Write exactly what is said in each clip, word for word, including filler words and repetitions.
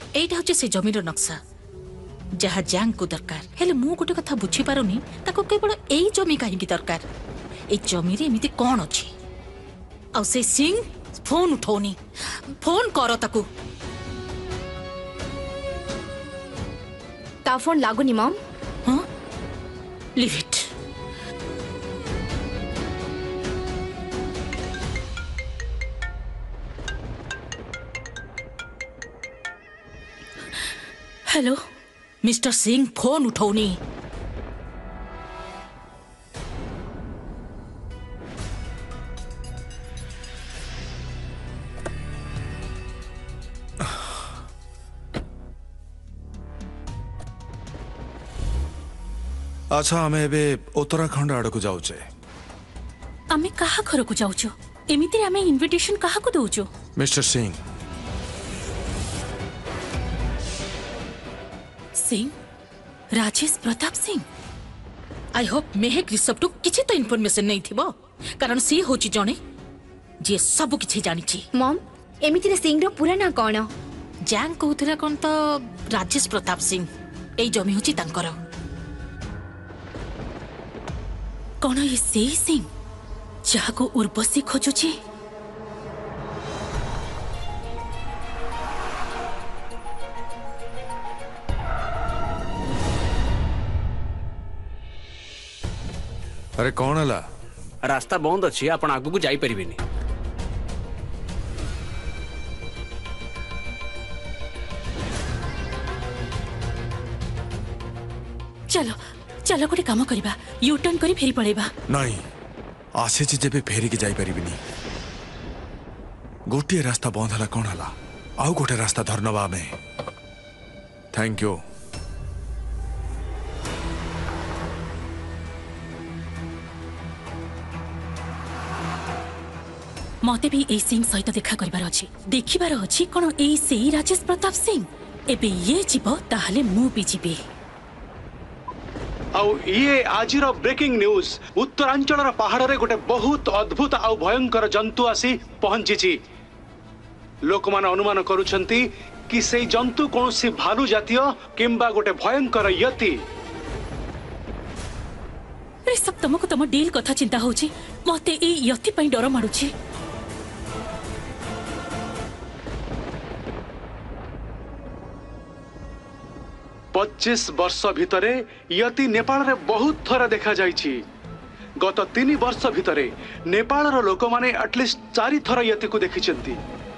एटा होचे से जमीर नक्शा जहाँ जैंग को दरकार हेले मु गोटे कथा बुझी पारुनी ताको केवल एई जमी काहे दरकार ए जमी रे एमिति कोन अछि आ से सिंह फोन उठौनी फोन करो ताकू ता फोन लागुनी मॉम हां leave it hello mister Singh phone उठौनी अच्छा आमे एबे उत्तराखंड आड़ को जाऊचे आमे कहा घर को जाऊचो एमिति आमे इनविटेशन कहा को दोचो mister Singh Singh Rajesh Pratap Singh I hope Mehek Rishabh टू किछि तो इन्फॉर्मेशन नहीं थिबो कारण सी होची जणे जे सब किछि जानि छी मॉम एमिति रे सिंह रो पूरा ना कोन जैंग कहउथरा कोन तो राजेश प्रताप सिंह एई जमी होची तांकर कौन ये से सिंह जहाँ को उर्वशी खोजुची अरे कौन हला रास्ता बंद अच्छी आपण आगु को जाई परिबेनी चलो चलो गोटे काम करबा यू टर्न करी फेरी पड़ेबा नहीं आसे ची जेबे फेरी के जाई परिबिनी गोटे रास्ता बंद हला कौन हला आउ गोटे रास्ता धरनबा में थैंक यू मते भी ए सिंह सहित देखा करबार अछि देखिबार अछि कोन ए सेही राजेश प्रताप सिंह एबे ये जीव ताहले मु भी जीबे आउ ये आजिर ब्रेकिंग न्यूज उत्तरांचल पहाड़ रे गोटे बहुत अद्भुत आउ भयंकर जंतु आसी पहुंची लोक मान अनुमान करुछंती कि से जंतु कौन सी भालू जातीय किंबा गोटे भयंकर यति रे सब तुमको तुम डील कथा चिंता होची मते ए यति पई डर माडुची पच्चीस वर्ष भितरे यति नेपाल रे बहुत थर देखा जाइछि गत तीन वर्ष भितरे नेपाल रो लोक माने एटलिस्ट चारि थर यति को देखिचंती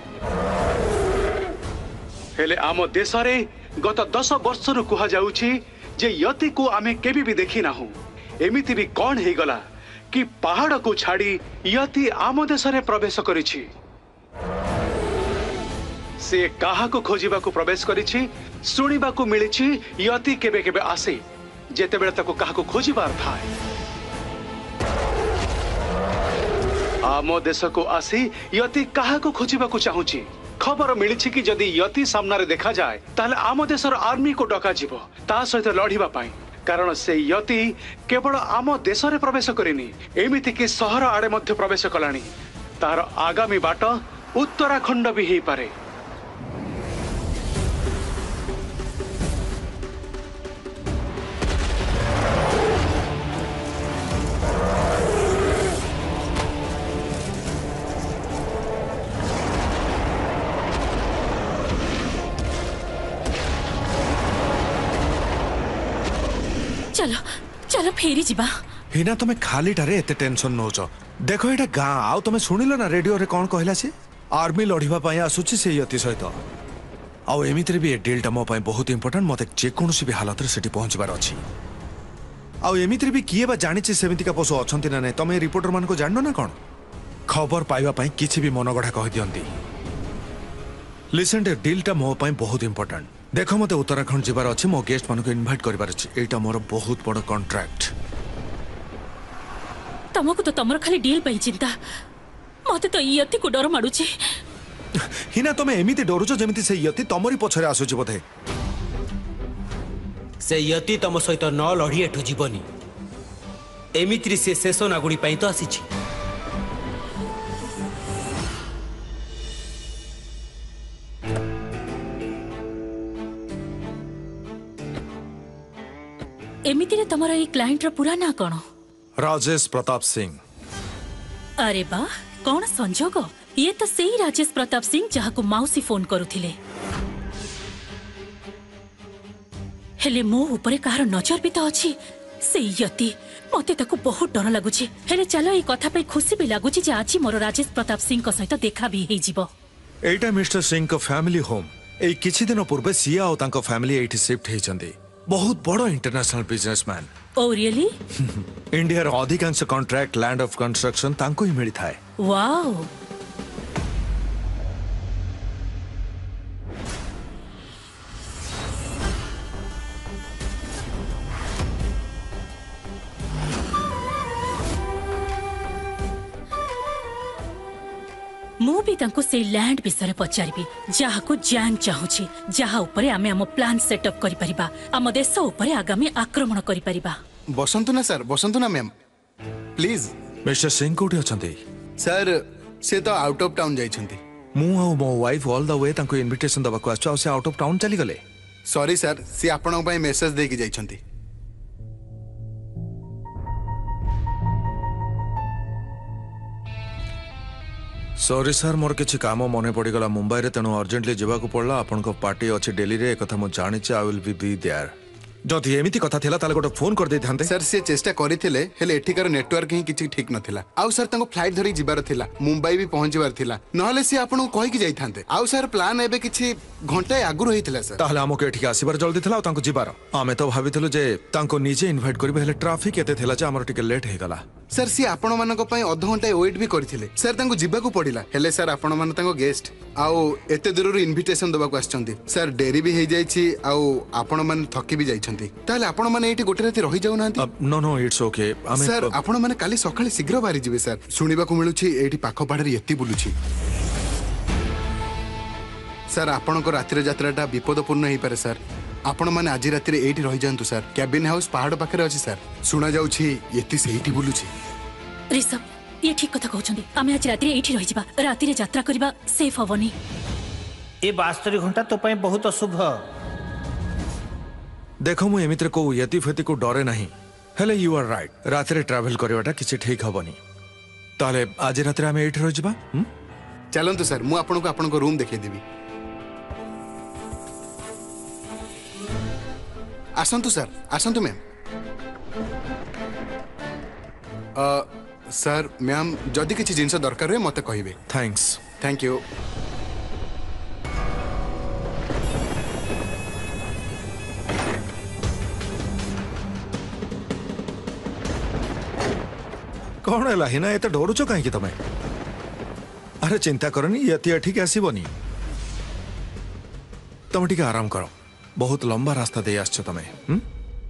हेले आम देश रे गत दस वर्ष रु कुहा जाउछि जे यति को आमे केबी भी देखि नाहु एमिति भी कौन हे गला कि पहाड़ को छाड़ी यति आम देश रे प्रवेश करिछि से काहा को खोजिबा को प्रवेश करिछि सुनिबा को मिलिछि यति केबे केबे आसे जेते बेले ताको काहा को खोजिबार थाए आम देश को आसी यति काहा को खोजिबा को चाहुछि खबर मिलिछि कि जदि यति सामना रे देखा जाए ताले आम देशर आर्मी को डका जिवो ता सहित लढिबा पाई कारण से यति केवल आम देश रे प्रवेश करिनी एमिति कि शहर आड़े मध्य प्रवेश कलानी तार आगामी बाट उत्तराखंड भी हेई पारे चलो चलो फेरी जीवा हिना तुम्हें खाली टारे एते टेंशन नोच देखो एटा गां आउ तुम सुनिलो ना रेडियो रे कोन कहला से आर्मी लढिबा पई आसुची से यति सहित आउ एमितरे भी ए डील टा मो पई बहुत इंपोर्टेंट मते जे कोनोसी भी हालत रे सेठी पहुंचबार अछि आउ एमितरे भी किए बा जानि छि सेमिति का पशु अछंती ना नै तमे रिपोर्टर मान को जाननो ना कोन खबर पाइबा पई किछि भी मनगढ़ा कहि दियंती लिसन डे डील टा मो पई बहुत इंपोर्टेंट देखो मते उत्तराखंड जीवार अच्छे मो गेस्ट मान को इनवाइट करिबार अछि एटा मोर बहुत बड़ कॉन्ट्रैक्ट तमको तो तमर खाली डील पई चिंता मते तो यति को डर माडुची हिना तमे एमिति डरुचो जेमिति से यति तमरी पछरे आसुची बोधे से यति तम सहित न लढी एठु जीवनी एमिति से शेष नागुडी पई तो आसीची एमिति तमर ये क्लाइंट पूरा ना कौन? राजेश प्रताप सिंह। अरे बा कौन संजोग, ये तो सही राजेश प्रताप सिंह जहाँ को माउसी फोन करुथिले। हेले मो ऊपर कहार नजर भी तो अच्छी से यति मते ताको बहुत डर लगुची। हेले चलो ये कथा पे खुशी भी लगुची जे आज मोर राजेश प्रताप सिंह को सहित देखा भी हे जीवो। एटा मिस्टर सिंह को फैमिली होम। ए किछि दिन पूर्वे सिया और तांको फैमिली एठी शिफ्ट हेचंदी। बहुत बड़ international businessman. Oh really? India रो अधिकांश कॉन्ट्रैक्ट लैंड ऑफ कंस्ट्रक्शन तांको ही मिली थाए। वाओ। मु भी तांको से लैंड विषय पचारिबी जहा को जान चाहूची, जहा ऊपर आमे हम प्लान सेटअप करि परिबा, हम देश ऊपर आगामी आक्रमण करि परिबा। बसंतु ना सर, बसंतु ना मैम प्लीज। मिस्टर सिंह कोठी अछंती? सर से तो आउट ऑफ टाउन जाइछंती। मु आ मो वाइफ ऑल द वे तांको इनविटेशन दबा को आछो, से आउट ऑफ टाउन चली गले। सॉरी सर, से आपन पई मेसेज देकी जाइछंती। सॉरी सर, मोर किछि काम मने पड़ी गला मुंबई रे, तेनु अर्जेंटली जीवा को पड़ला। आपन को पार्टी अछि दिल्ली रे, एकथा मु जानि छ। I will be be there. जदि एमिति कथा थिला ताले गोटे फोन कर दे थांते। सर से चेष्टा करिथिले, हेले एठिकार नेटवर्क ही किछि ठीक नथिला। आउ सर तांको फ्लाइट धरि जिबार थिला, मुंबई भी पहुंचीबार थिला, नहले से आपन को कहि कि जाई थांते। आउ सर प्लान एबे किछि घंटे आगु रहिथिला सर। ताले हमके एठिक आसीबार जल्दी थिला और तांको जिबार। आमे तो भाबिथिलु जे तांको निजे इनवाइट करबे, हेले ट्रैफिक एते थिला जे हमर टिके लेट हे गला। सर सी आपण मानको पई आधा घंटा वेट भी करथिले। सर तांको जिबा को पडिला, हेले सर आपण मान तांको गेस्ट आउ एते दूरରୁ इनविटेशन दबा को आछंती। सर डेरी भी हे जाई छी, आउ आपण मान थकी भी जाई छंती। ताले आपण माने एठी गोटे राती रहि जाउ नांती। No no it's okay. आमे सर आपण माने काली सकाळे शीघ्र बारी जिवे। सर सुनिबा को मिलुछि एठी पाखो पाडरे एत्ती बुलुछि। सर आपण को रात्रि यात्राटा विपदपूर्ण हे पारे। सर आपण माने आज रात्रि एठी रहि जांतु। सर कैबिन हाउस पहाड़ पाखरे अछि। सर सुना जाउछि एत्ती सेठी बुलुछि। ऋषभ ये ठीक कथा कहउछंदी, आमे आज रात्रि एठी रहि जिबा, राति रे यात्रा करबा सेफ हबनी। ए बास्तरी घंटा तो पई बहुत अशुभ। देखो मु एमित्र को यति फति को डरे नहीं, हेले यू आर राइट। राति रे ट्रैवल करबाटा किछि ठीक हबनी। ताले आज राति आमे एठी रहि जिबा। हम चलंतु सर, मु आपण को आपण को रूम देखै देबी। आसंतु सर, आसंतु मैम। अ सर मैम जदि किछि जिंस दरकार रे मते कहिबे। थैंक्स। Thank you. कौन है हिना एते डरुचो काहे कि तमे? अरे चिंता करनी, यति ठीक आसीबनी। तमे ठीक आराम करो, बहुत लंबा रास्ता दे आछो तमे। हम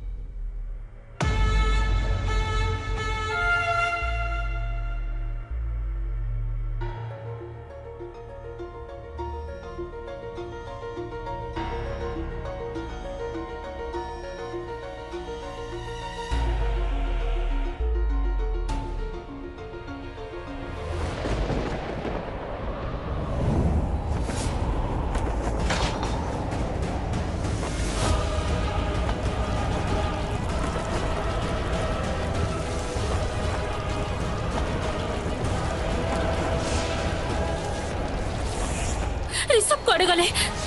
ऋषभ कड़े गले।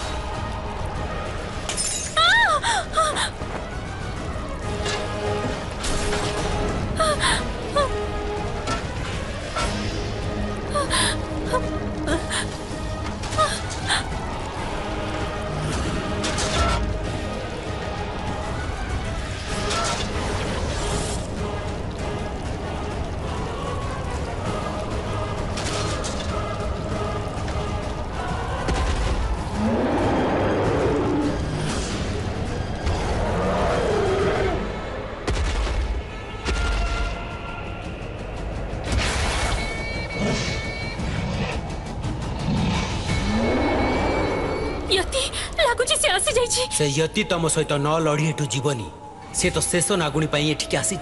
से यति तम सहित न लड़ी एठू जीवनी, से तो शेष नागुणी पाई एठिक आसी।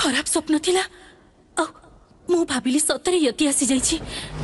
खराब स्वप्न थिला आ मु भाबिली सतरे यति आसी जाइछि।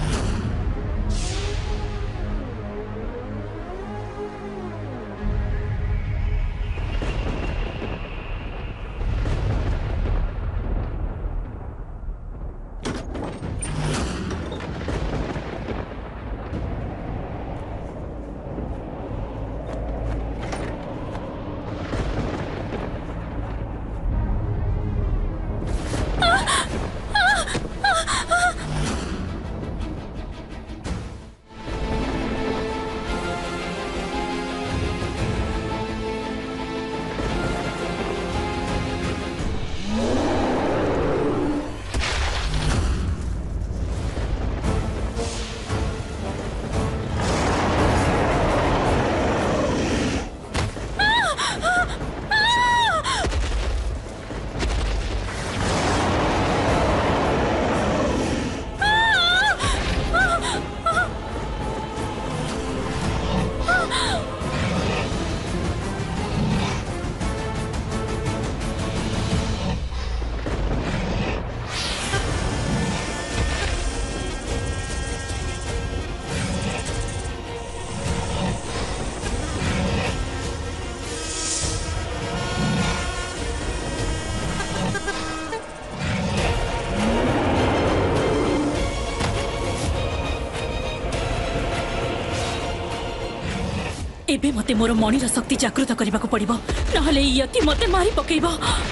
एबे मते मोर मणिर शक्ति जागृत करने को पड़िबो, नहले यति मते मारी पकेइबो।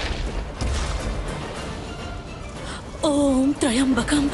ओम त्रयंबकम।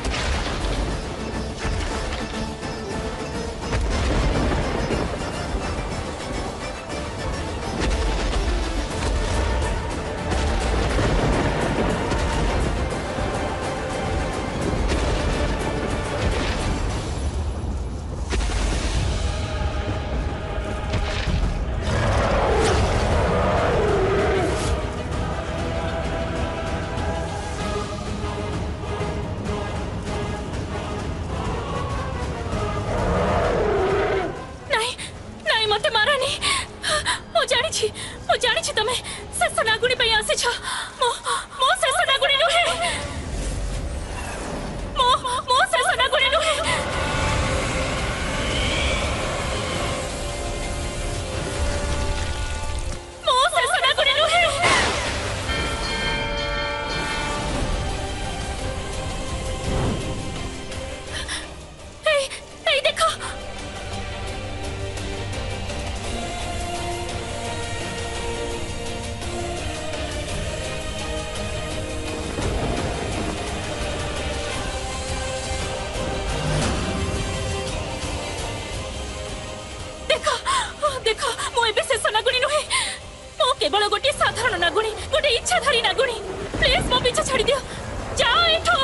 केवल गोटे साधारण नागुणी, गोटे इच्छाधारी नागुणी। प्लीज मो पीछे छाड़ी दियो, जाओ एठो।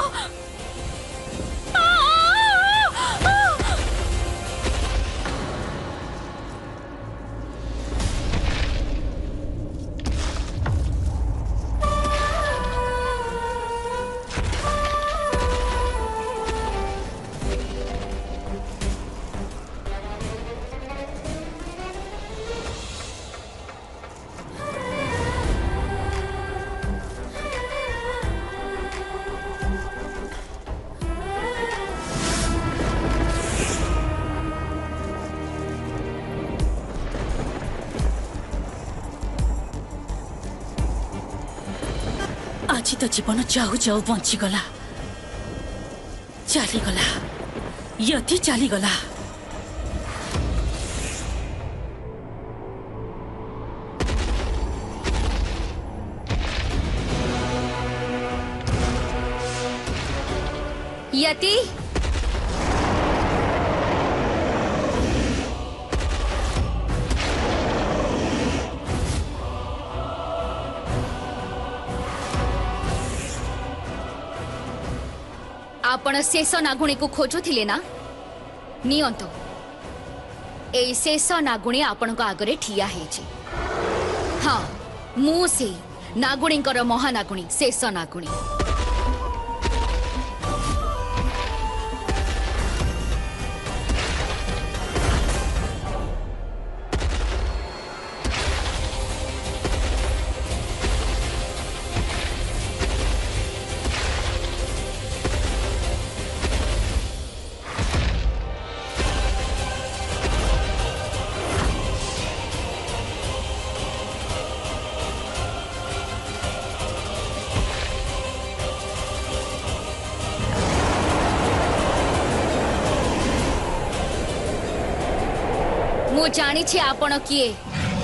आज तो जीवन जाऊ जाऊ बंचीगला, चलीगला, यति चलीगला। यति आपण शेष नागुणी को खोजुथिले ना, नियंतो ए शेष नागुणी आपण को आगरे ठिया हेछि। हाँ, मु से नागुणीकर महानागुणी शेष नागुणी। मु जानी छी आपण किए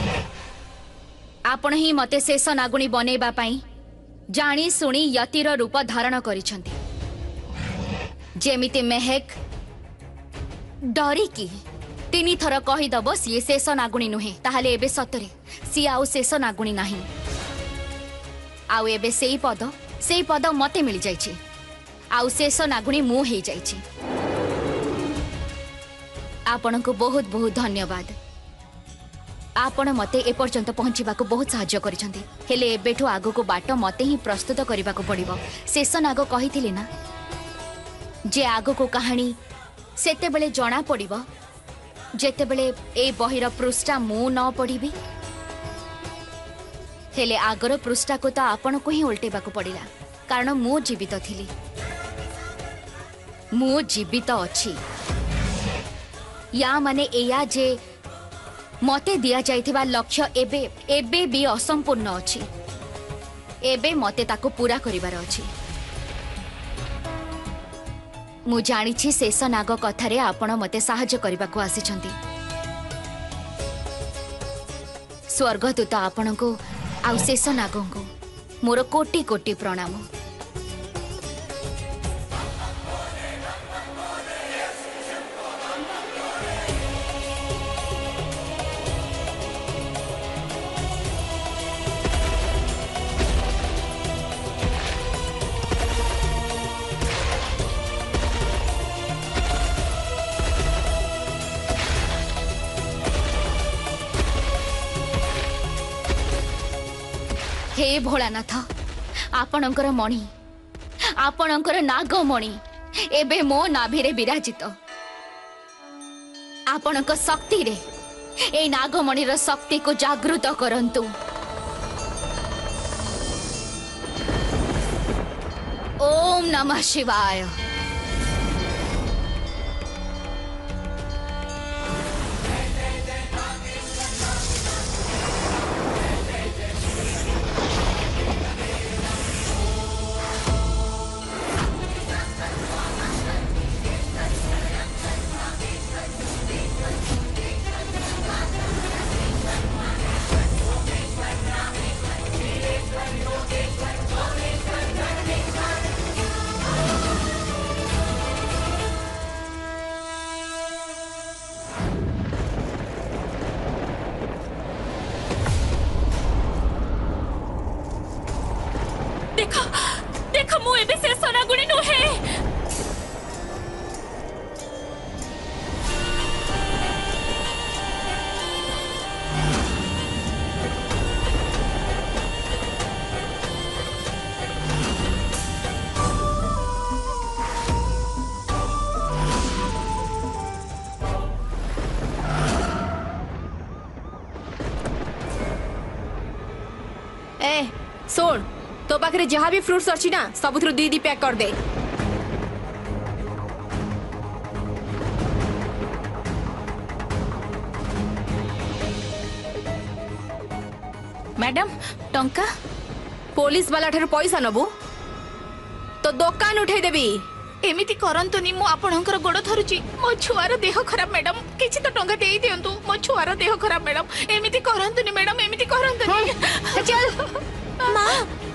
आपण ही मते शेष नागुणी बनेबा पाई जानी सुनी यतिर रूप धारण करिसंती जेमिति मेहेक डरी की तीन थर कहीदब सी शेष नागुणी नुहे ताहले एबे सतरे सी आउ शेष नागुणी नाही आउ एबे सेई पद सेई पद मते मिल जाइछि आउ शेष नागुणी मु हे जाइछि आपण को बहुत बहुत धन्यवाद आपण मते ए पर्यंत पहुंचीबा को बहुत सहाय्य करिसंती हेले एबेठो आगो को बाट मते ही प्रस्तुत करबा को पड़िबो शेष नाग कहिथिले ना जे आगो को कहानी सेते बेले जणा पड़िबो जेते बेले ए बहिर पृष्ठा मु न पढ़िबी हेले आगर पृष्ठा को तो आपण को ही उल्टेबा को पड़िला कारण मु जीवित थिली मु जीवित अछि या माने एया जे मते दिया जाइथिबा लक्ष्य एबे एबे भी असंपूर्ण अछि एबे मते ताको पूरा करिवार अछि मु जानिछि शेष नाग कथारे आपण मते सहाय्य करबा को आसीछंती स्वर्गदूत आपण को आउ शेष नाग को मोर कोटि कोटि प्रणाम हे भोलानाथ आपणकर मणि आपणकर नागमणि एबे मो नाभिरे विराजित आपणक शक्ति रे ए नागमणिर शक्ति को जागृत करंतु ओम नमः शिवाय देखो देखो मु एबे से सोनागुणी नुहे ए सुन तो पाखे जहाँ भी फ्रूट्स अच्छी ना सब दी दी पैक कर दे मैडम टंका पुलिस वाला ठार पैसा नबु तो दुकान उठे देबी एमिति करंतुनी मु आपणकर गोड़ धरुची मो छुआर देह खराब मैडम किछि तो टंका देई दियंतु मो छुआर देह खराब मैडम एमिति करंतुनी मैडम एमिति करंतुनी चल मां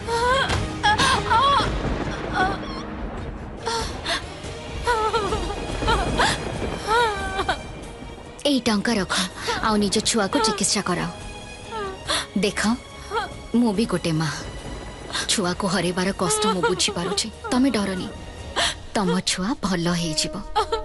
ए टंका रख आ निज छुआ को चिकित्सा कराओ देख मु भी गोटे माँ छुआ को हरेबार कष्ट मु बुझी पारुछि तमे डरनी तम छुआ भल हो